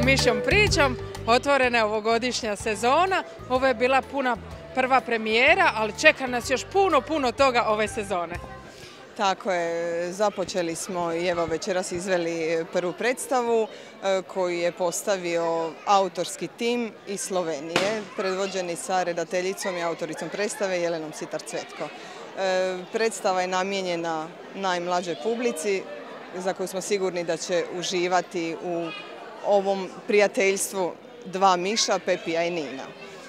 Mišjom pričom. Otvorena je ovogodišnja sezona. Ovo je bila puna prva premijera, ali čeka nas još puno toga ove sezone. Tako je, započeli smo i evo večeras izveli prvu predstavu koju je postavio autorski tim iz Slovenije, predvođeni sa redateljicom i autoricom predstave Jelenom Sitar-Cvetko. Predstava je namijenjena najmlađoj publici za koju smo sigurni da će uživati u ovom prijateljstvu dva miša, Pepija i Nina.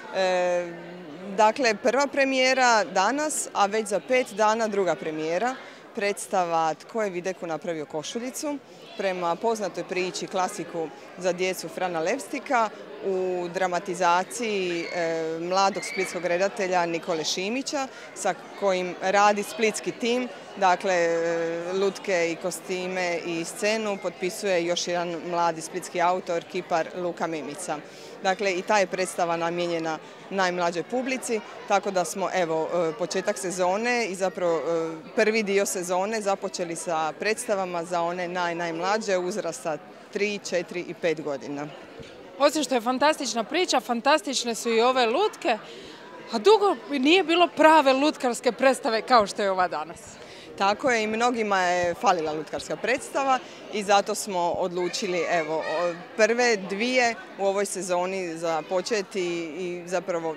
Dakle, prva premijera danas, a već za 5 dana druga premijera. Predstava Tko je Videku napravio košuljicu, prema poznatoj priči, klasiku za djecu Frana Levstika, u dramatizaciji mladog splitskog redatelja Nikole Šimića, sa kojim radi splitski tim. Dakle, lutke i kostime i scenu potpisuje još jedan mladi splitski autor, kipar Luka Mimica. Dakle, i ta je predstava namijenjena najmlađoj publici, tako da smo, evo, početak sezone i zapravo prvi dio sezone započeli sa predstavama za one najmlađe uzrasta 3, 4 i 5 godina. Osim što je fantastična priča, fantastične su i ove lutke, a dugo nije bilo prave lutkarske predstave kao što je ova danas. Tako je, i mnogima je falila lutkarska predstava i zato smo odlučili, evo, prve dvije u ovoj sezoni započeti i zapravo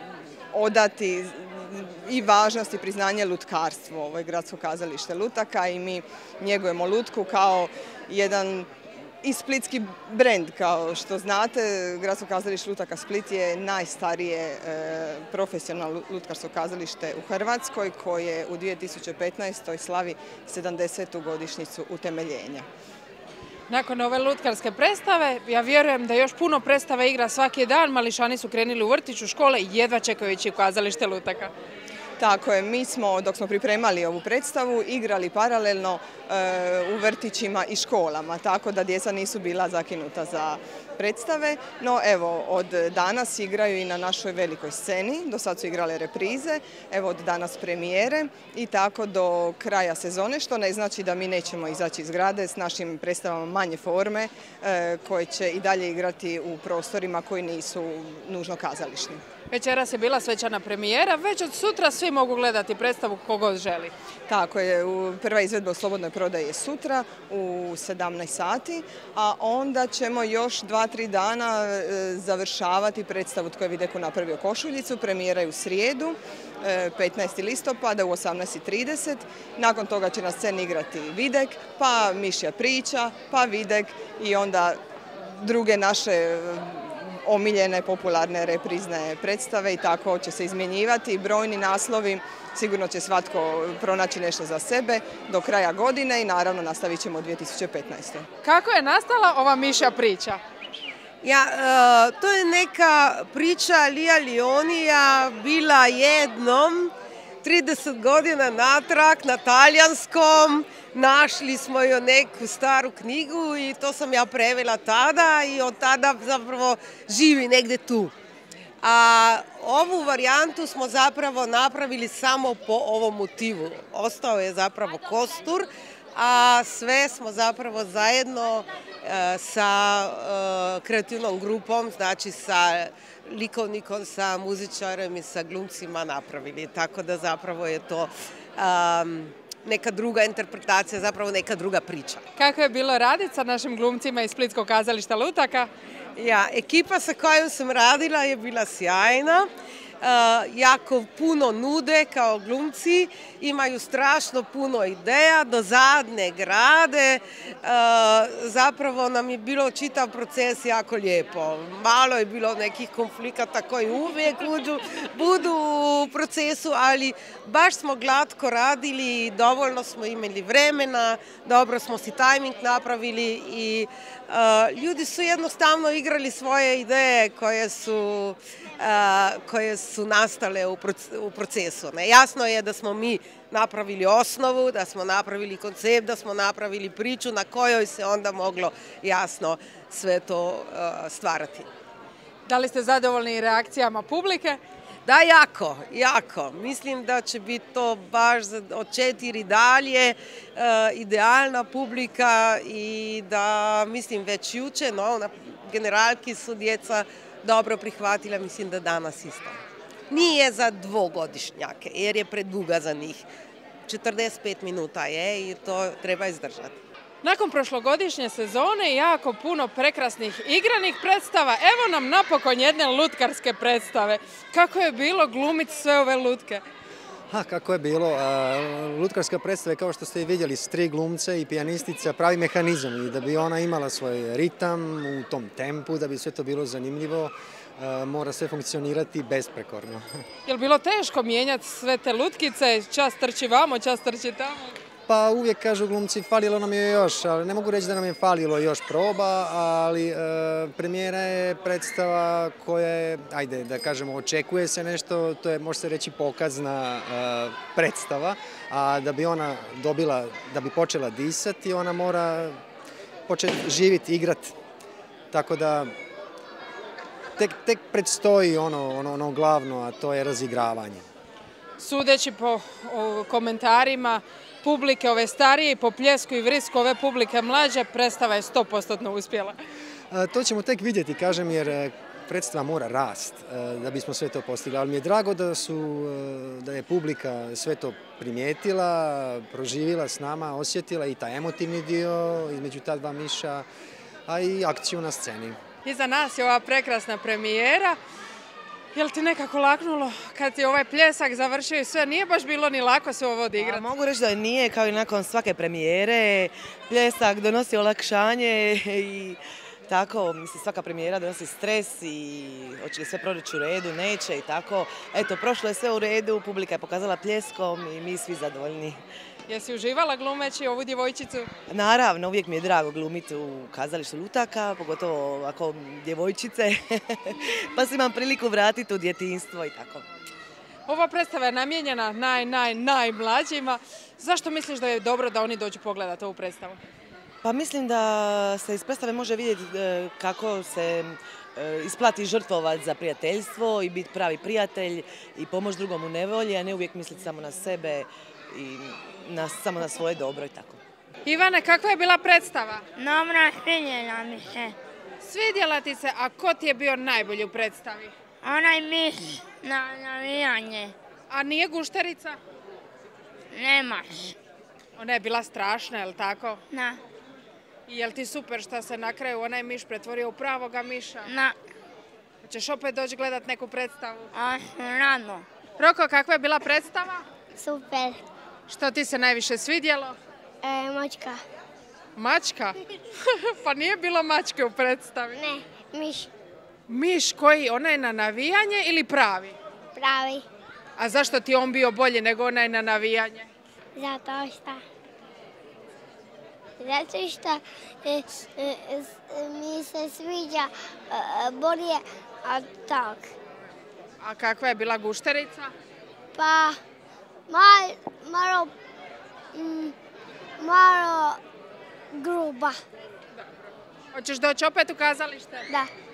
odati i važnost i priznanje lutkarstvu. Ovo je Gradsko kazalište lutaka i mi njegujemo lutku kao jedan i splitski brend. Kao što znate, Gradsko kazalište lutaka Split je najstarije profesionalno lutkarsko kazalište u Hrvatskoj, koje u 2015. slavi 70. godišnjicu utemeljenja. Nakon ove lutkarske predstave, ja vjerujem da još puno predstava igra svaki dan. Mališani su krenuli u vrtić, u škole i jedva čekaju ići u kazalište lutaka. Tako je, mi smo, dok smo pripremali ovu predstavu, igrali paralelno u vrtićima i školama, tako da djeca nisu bila zakinuta za predstave. No evo, od danas igraju i na našoj velikoj sceni, do sad su igrale reprize, evo od danas premijere i tako do kraja sezone, što ne znači da mi nećemo izaći iz grade s našim predstavama manje forme, koje će i dalje igrati u prostorima koji nisu nužno kazališni. Večeras je bila svečana premijera, već od sutra svi mogu gledati predstavu kogod želi. Tako je, prva izvedba u slobodnoj prodaji je sutra u 17 sati, a onda ćemo još 2-3 dana završavati predstavu Tko je Videku napravio košuljicu. Premijera je u srijedu, 15. listopada u 18:30. Nakon toga će na sceni igrati Videk, pa Mišja priča, pa Videk i onda druge naše omiljene, popularne reprizne predstave i tako će se izmjenjivati. Brojni naslovi, sigurno će svatko pronaći nešto za sebe do kraja godine i naravno nastavit ćemo u 2015. Kako je nastala ova Mišja priča? To je neka priča Lija Lionija bila jednom 30 godina natrag na talijanskom. Našli smo joj neku staru knjigu i to sam ja prevela tada i od tada zapravo živi negdje tu. A ovu varijantu smo zapravo napravili samo po ovom motivu. Ostao je zapravo kostur, a sve smo zapravo zajedno sa kreativnom grupom, znači sa likovnikom, sa muzičarem i sa glumcima napravili. Tako da zapravo je to neka druga interpretacija, zapravo neka druga priča. Kako je bilo raditi sa našim glumcima iz Splitskog kazališta lutaka? Ekipa sa kojom sam radila je bila sjajna. Jako puno nude kao glumci, imaju strašno puno ideja, do zadnje grade, zapravo nam je bilo čitav proces jako lijepo. Malo je bilo nekih konflikata koji uvijek budu u procesu, ali baš smo glatko radili i dovoljno smo imali vremena, dobro smo si tajming napravili i ljudi su jednostavno igrali svoje ideje koje su nastale u procesu. Jasno je da smo mi napravili osnovu, da smo napravili koncept, da smo napravili priču na kojoj se onda moglo jasno sve to stvarati. Da li ste zadovoljni reakcijama publike? Da, jako. Mislim da će biti to baš od 4 dalje idealna publika i da, mislim, već juče, generalki su djeca dobro prihvatila, mislim da danas isto. Nije za dvogodišnjake jer je preduga za njih. 45 minuta je i to treba izdržati. Nakon prošlogodišnje sezone jako puno prekrasnih igranih predstava, evo nam napokon jedne lutkarske predstave. Kako je bilo glumiti sve ove lutke? Kako je bilo? Lutkarska predstava je, kao što ste i vidjeli, s 3 glumce i pijanistica, pravi mehanizam i da bi ona imala svoj ritam u tom tempu, da bi sve to bilo zanimljivo, mora sve funkcionirati besprekorno. Je li bilo teško mijenjati sve te lutkice, čas trči vamo, čas trči tamo? Pa uvijek kažu glumci, falilo nam je još, ali ne mogu reći da nam je falilo još proba, ali premijera je predstava koja je, ajde da kažemo, očekuje se nešto, to je, može se reći, pokazna predstava, a da bi ona dobila, da bi počela disati, ona mora početi živjeti, igrati. Tako da tek predstoji ono glavno, a to je razigravanje. Sudeći po komentarima publike ove starije i po pljesku i vrisku ove publike mlađe, predstava je 100% uspjela. To ćemo tek vidjeti, kažem, jer predstava mora rast da bismo sve to postigli. Ali mi je drago da je publika sve to primijetila, proživjela s nama, osjetila i taj emotivni dio između ta dva miša, a i akciju na sceni. Iza nas je ova prekrasna premijera. Je li ti nekako laknulo kad ti ovaj pljesak završio i sve? Nije baš bilo ni lako sve ovo odigrati. Mogu reći da nije, kao i nakon svake premijere. Pljesak donosi olakšanje i tako, mislim, svaka premijera donosi stres i hoće li sve proći u redu, neće i tako. Eto, prošlo je sve u redu, publika je pokazala pljeskom i mi svi zadovoljni. Jesi uživala glumeći ovu djevojčicu? Naravno, uvijek mi je drago glumiti u kazalištu lutaka, pogotovo ovako djevojčice, pa se imam priliku vratiti u djetinjstvo i tako. Ova predstava je namijenjena najmlađima. Zašto misliš da je dobro da oni dođu pogledati ovu predstavu? Pa mislim da se iz predstave može vidjeti kako se isplati žrtvovati za prijateljstvo i biti pravi prijatelj i pomoći drugom u nevolji, a ne uvijek misliti samo na sebe i samo na svoje dobro i tako. Ivane, kakva je bila predstava? Dobra, svidjela mi se. Svidjela ti se, a ko ti je bio najbolji u predstavi? Onaj miš na navijanje. A nije gušterica? Nemaš. Ona je bila strašna, je li tako? Na. I je li ti super što se na kraju onaj miš pretvorio u pravoga miša? Na. Hoćeš opet doći gledat neku predstavu? Rano. Roko, kakva je bila predstava? Super. Što ti se najviše svidjelo? Mačka. Mačka? Pa nije bilo mačke u predstavi. Ne, miš. Miš koji? Onaj na navijanje ili pravi? Pravi. A zašto ti on bio bolji nego onaj na navijanje? Zato što mi se sviđa bolje tak. A kakva je bila gušterica? Pa malo gruba. Hoćeš doći opet u kazalište? Da.